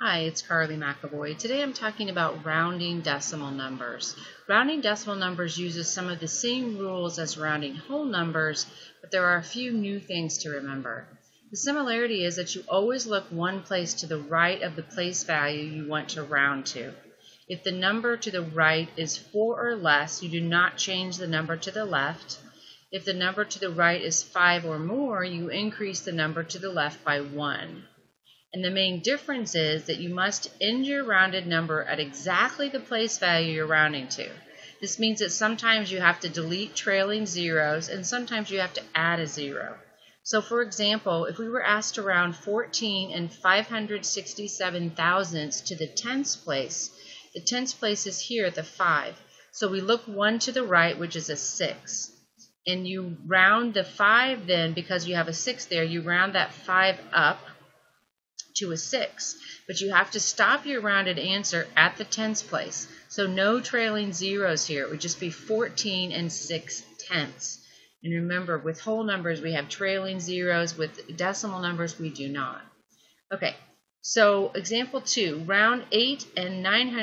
Hi, it's Carly McAvoy. Today I'm talking about rounding decimal numbers. Rounding decimal numbers uses some of the same rules as rounding whole numbers, but there are a few new things to remember. The similarity is that you always look one place to the right of the place value you want to round to. If the number to the right is 4 or less, you do not change the number to the left. If the number to the right is 5 or more, you increase the number to the left by 1. And the main difference is that you must end your rounded number at exactly the place value you're rounding to. This means that sometimes you have to delete trailing zeros and sometimes you have to add a zero. So for example, if we were asked to round 14 and 567 thousandths to the tens place, the tens place is here at the 5. So we look one to the right, which is a 6. And you round the 5 then, because you have a 6 there, you round that 5 up to a 6, but you have to stop your rounded answer at the tens place. So no trailing zeros here. It would just be 14 and 6/10. And remember, with whole numbers we have trailing zeros. With decimal numbers we do not. Okay, so example 2, round 8 and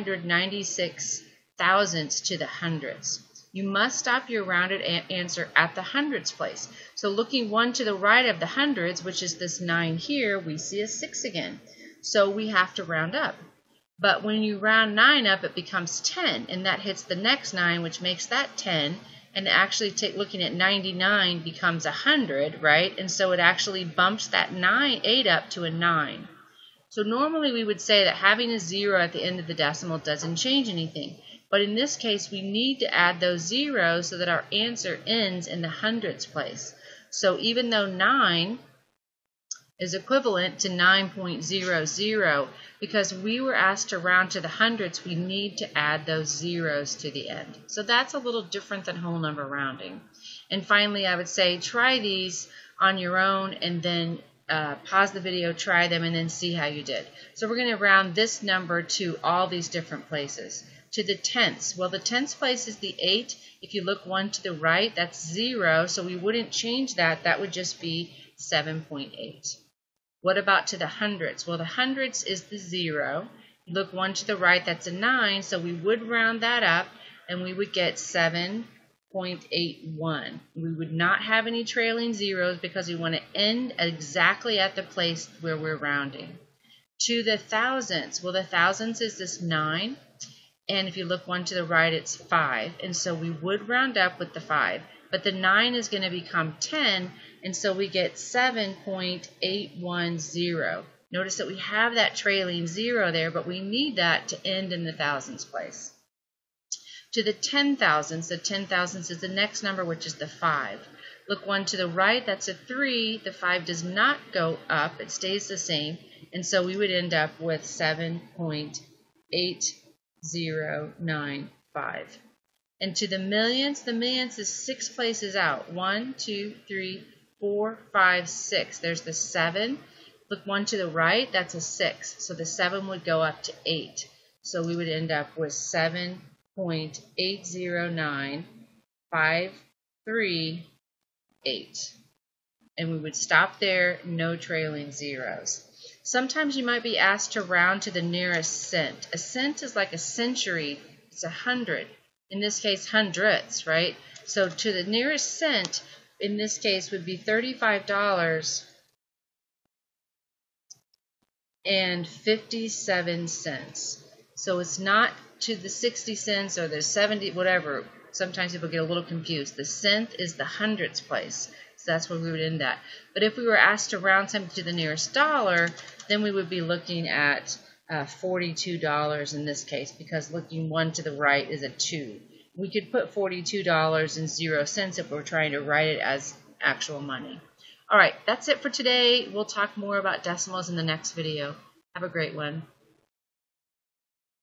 996 thousandths to the hundredths. You must stop your rounded answer at the hundreds place. So looking one to the right of the hundreds, which is this 9 here, we see a 6 again. So we have to round up. But when you round 9 up, it becomes 10, and that hits the next 9, which makes that 10. And actually, looking at 99 becomes 100, right? And so it actually bumps that 8 up to a 9. So normally we would say that having a 0 at the end of the decimal doesn't change anything. But in this case, we need to add those zeros so that our answer ends in the hundredths place. So even though 9 is equivalent to 9.00, because we were asked to round to the hundredths, we need to add those zeros to the end. So that's a little different than whole number rounding. And finally, I would say try these on your own and then pause the video, try them, and then see how you did. So we're going to round this number to all these different places. To the tenths, well, the tenths place is the 8. If you look one to the right, that's 0, so we wouldn't change that. That would just be 7.8. What about to the hundredths? Well, the hundredths is the 0. You look one to the right, that's a 9, so we would round that up, and we would get 7.81. We would not have any trailing zeros because we want to end exactly at the place where we're rounding. To the thousandths, well, the thousandths is this 9. And if you look one to the right, it's 5. And so we would round up with the 5. But the 9 is going to become 10, and so we get 7.810. Notice that we have that trailing 0 there, but we need that to end in the thousandths place. To the 10,000ths, the 10,000ths is the next number, which is the 5. Look one to the right, that's a 3. The 5 does not go up. It stays the same. And so we would end up with 7.8095. And to the millions is 6 places out. 1, 2, 3, 4, 5, 6. There's the 7. Look one to the right, that's a 6. So the 7 would go up to 8. So we would end up with 7.809538. And we would stop there, no trailing zeros. Sometimes you might be asked to round to the nearest cent. A cent is like a century. It's 100. In this case, hundredths, right? So to the nearest cent, in this case, would be $35.57. So it's not to the 60 cents or the 70, whatever. Sometimes people get a little confused. The cent is the hundredths place. So that's where we would end that. But if we were asked to round something to the nearest dollar, then we would be looking at $42 in this case, because looking one to the right is a 2. We could put $42.00 if we're trying to write it as actual money. All right, that's it for today. We'll talk more about decimals in the next video. Have a great one.